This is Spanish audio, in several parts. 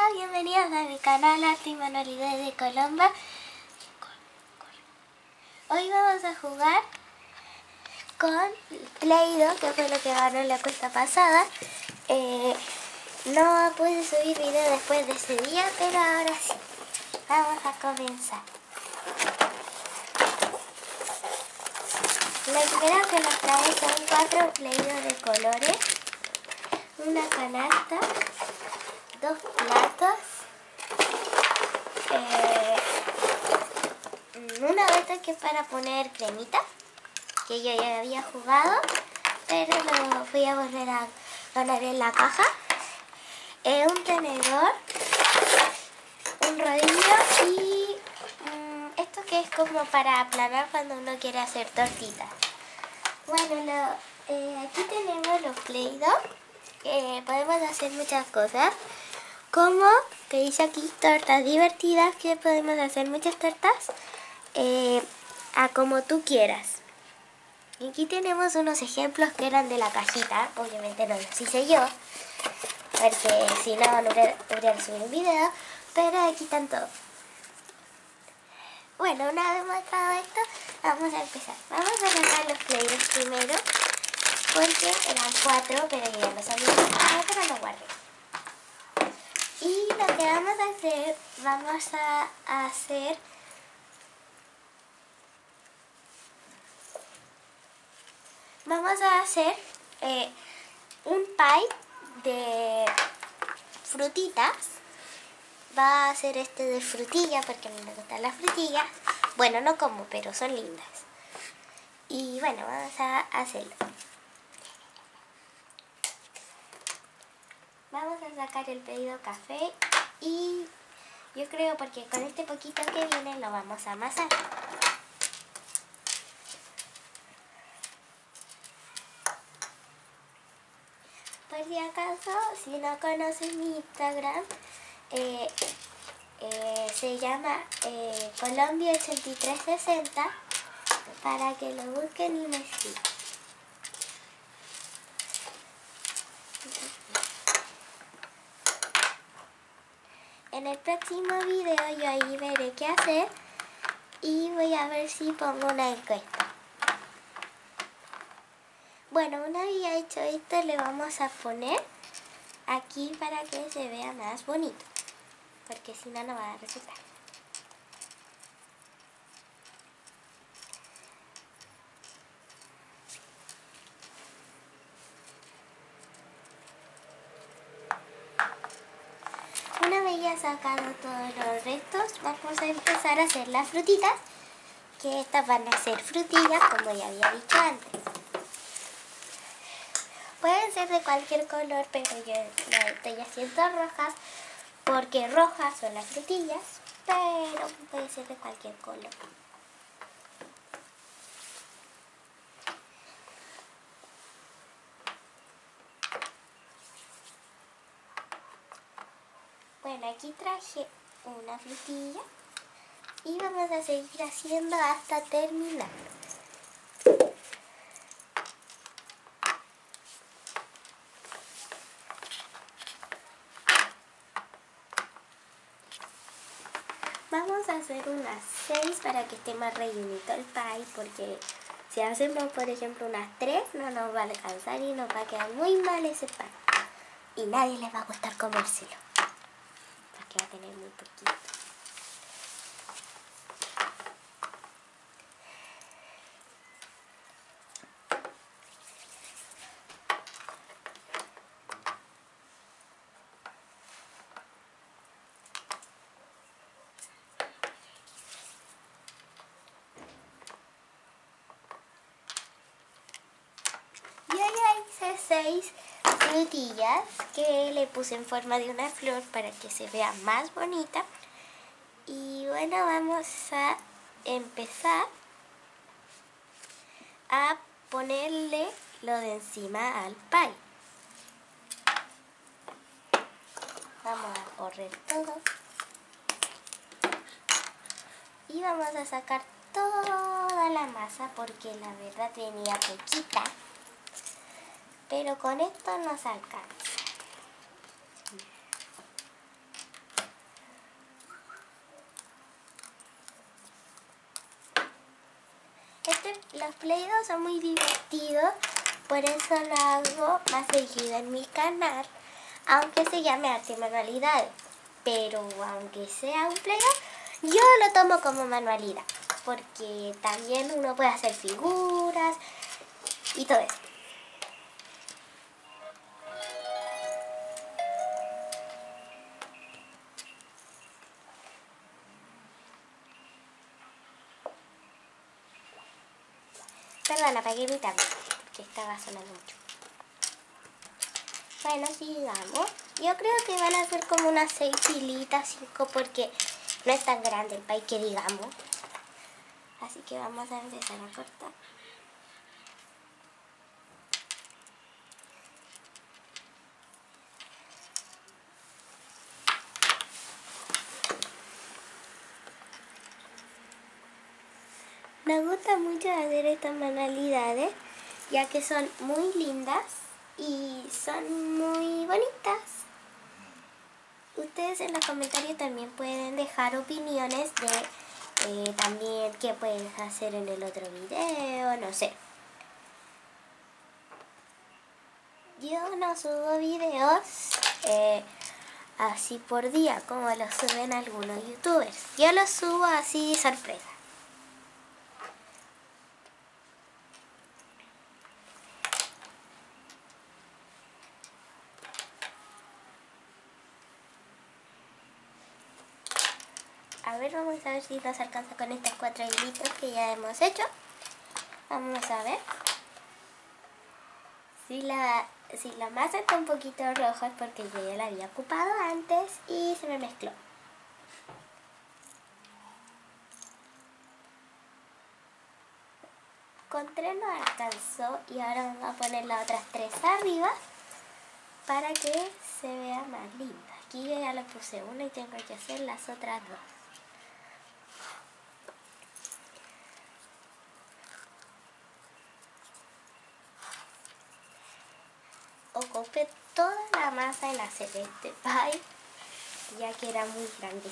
bienvenidos a mi canal Arte y Manualidades de Colomba. Hoy vamos a jugar con Play-Doh, que fue lo que ganó la cuesta pasada. No pude subir video después de ese día, pero ahora sí. Vamos a comenzar. Lo primero que nos trae son 4 Play-Doh de colores, una canasta, 2 platos, una bota que es para poner cremita, que yo ya había jugado, pero lo voy a volver a poner en la caja, un tenedor, un rodillo y esto que es como para aplanar cuando uno quiere hacer tortitas. Bueno, aquí tenemos los Play-Doh. Podemos hacer muchas cosas, como que dice aquí tortas divertidas, que podemos hacer muchas tortas a como tú quieras. Y aquí tenemos unos ejemplos que eran de la cajita, obviamente no los hice yo, porque si no hubiera subido un video, pero aquí están todos. Bueno, una vez mostrado esto, vamos a empezar. Vamos a sacar los Play-Doh primero, porque eran 4, pero yo ya los había sacado, pero los guardé. Y lo que vamos a hacer, un pie de frutitas. Va a ser este de frutilla, porque a mí me gustan las frutillas. Bueno, no como, pero son lindas. Y bueno, vamos a hacerlo. Vamos a sacar el pedido café y yo creo, porque con este poquito que viene lo vamos a amasar. Por si acaso, si no conocen mi Instagram, se llama Colombia8360, para que lo busquen y me sigan. En el próximo video yo ahí veré qué hacer y voy a ver si pongo una encuesta. Bueno, una vez ya hecho esto, le vamos a poner aquí para que se vea más bonito, porque si no, no va a resultar. Una vez ya sacado todos los restos, vamos a empezar a hacer las frutitas, que estas van a ser frutillas, como ya había dicho antes. Pueden ser de cualquier color, pero yo las estoy haciendo rojas, porque rojas son las frutillas, pero puede ser de cualquier color. Bueno, aquí traje una frutilla y vamos a seguir haciendo hasta terminar. Vamos a hacer unas 6 para que esté más rellenito el pie, porque si hacemos, por ejemplo, unas 3 no nos va a alcanzar y nos va a quedar muy mal ese pan. Y nadie les va a gustar comérselo, porque va a tener muy poquito. Yo ya hice 6 frutillas que le puse en forma de una flor para que se vea más bonita. Y bueno, vamos a empezar a ponerle lo de encima al pie. Vamos a correr todo. Y vamos a sacar toda la masa, porque la verdad tenía poquita. Pero con esto nos alcanza. los Play-Doh son muy divertidos, por eso lo hago más seguido en mi canal, aunque se llame Arte y Manualidades. Pero aunque sea un Play-Doh, yo lo tomo como manualidad, porque también uno puede hacer figuras y todo eso. Perdón, apagué mi tablet porque estaba sonando mucho. Bueno, sigamos. Yo creo que van a ser como unas 6 filitas, 5, porque no es tan grande el pay que digamos. Así que vamos a empezar a cortar. Me gusta mucho hacer estas manualidades, ya que son muy lindas y son muy bonitas. Ustedes en los comentarios también pueden dejar opiniones de también qué puedes hacer en el otro video, no sé. Yo no subo videos así por día como los suben algunos youtubers. Yo los subo así sorpresa. A ver, vamos a ver si nos alcanza con estas 4 hilitos que ya hemos hecho. Vamos a ver. Si la masa está un poquito roja es porque yo ya la había ocupado antes y se me mezcló. Con 3 nos alcanzó y ahora vamos a poner las otras 3 arriba para que se vea más linda. Aquí yo ya le puse una y tengo que hacer las otras 2. Ocupé toda la masa en hacer este pie, ya que era muy grande.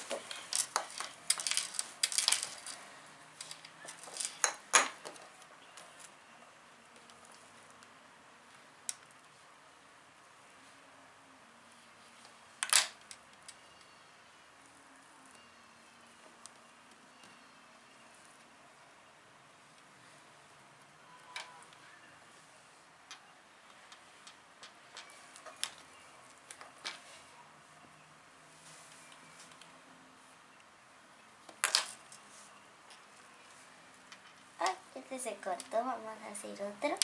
Este se cortó, vamos a hacer otro.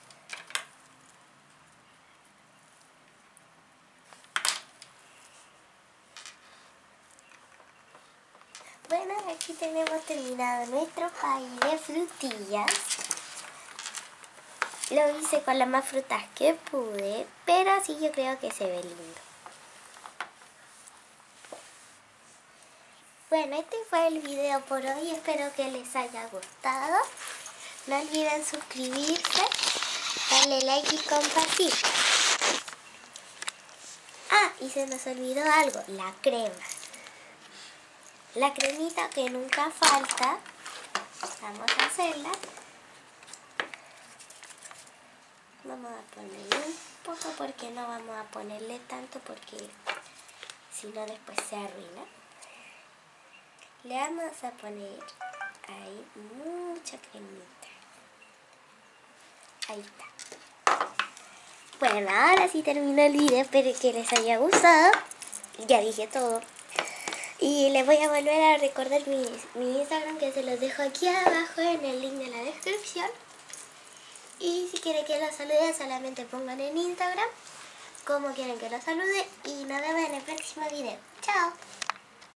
Bueno, aquí tenemos terminado nuestro pie de frutillas. Lo hice con las más frutas que pude, pero así yo creo que se ve lindo. Bueno, este fue el video por hoy, espero que les haya gustado. No olviden suscribirse, darle like y compartir. Ah, y se nos olvidó algo, la crema. La cremita que nunca falta, vamos a hacerla. Vamos a ponerle un poco porque no vamos a ponerle tanto porque si no después se arruina. Le vamos a poner ahí mucha cremita. Ahí está. Bueno, ahora sí termino el video, espero que les haya gustado. Ya dije todo. Y les voy a volver a recordar mi Instagram, que se los dejo aquí abajo en el link de la descripción. Y si quieren que los salude, solamente pongan en Instagram cómo quieren que los salude. Y nos vemos en el próximo video. ¡Chao!